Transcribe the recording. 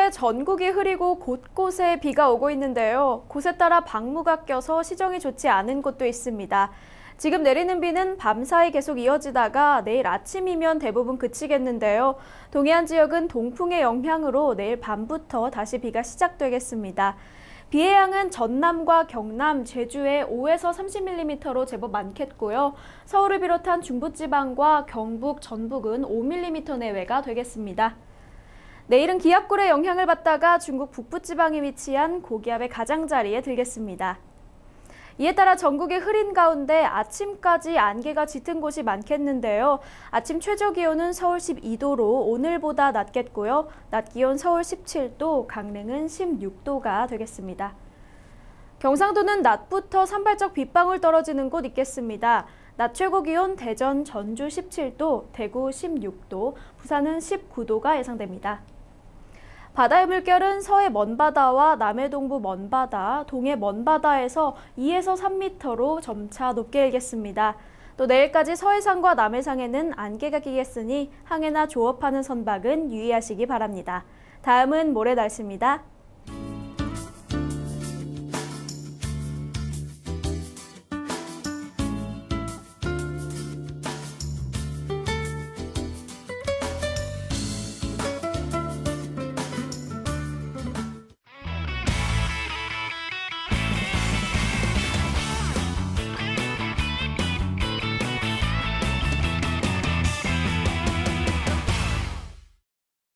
어제 전국이 흐리고 곳곳에 비가 오고 있는데요. 곳에 따라 방무가 껴서 시정이 좋지 않은 곳도 있습니다. 지금 내리는 비는 밤사이 계속 이어지다가 내일 아침이면 대부분 그치겠는데요. 동해안 지역은 동풍의 영향으로 내일 밤부터 다시 비가 시작되겠습니다. 비의 양은 전남과 경남, 제주에 5에서 30mm로 제법 많겠고요. 서울을 비롯한 중부지방과 경북, 전북은 5mm 내외가 되겠습니다. 내일은 기압골의 영향을 받다가 중국 북부지방에 위치한 고기압의 가장자리에 들겠습니다. 이에 따라 전국이 흐린 가운데 아침까지 안개가 짙은 곳이 많겠는데요. 아침 최저기온은 서울 12도로 오늘보다 낮겠고요. 낮 기온 서울 17도, 강릉은 16도가 되겠습니다. 경상도는 낮부터 산발적 빗방울 떨어지는 곳 있겠습니다. 낮 최고 기온 대전, 전주 17도, 대구 16도, 부산은 19도가 예상됩니다. 바다의 물결은 서해 먼바다와 남해 동부 먼바다, 동해 먼바다에서 2에서 3m로 점차 높게 일겠습니다. 또 내일까지 서해상과 남해상에는 안개가 끼겠으니 항해나 조업하는 선박은 유의하시기 바랍니다. 다음은 모레 날씨입니다.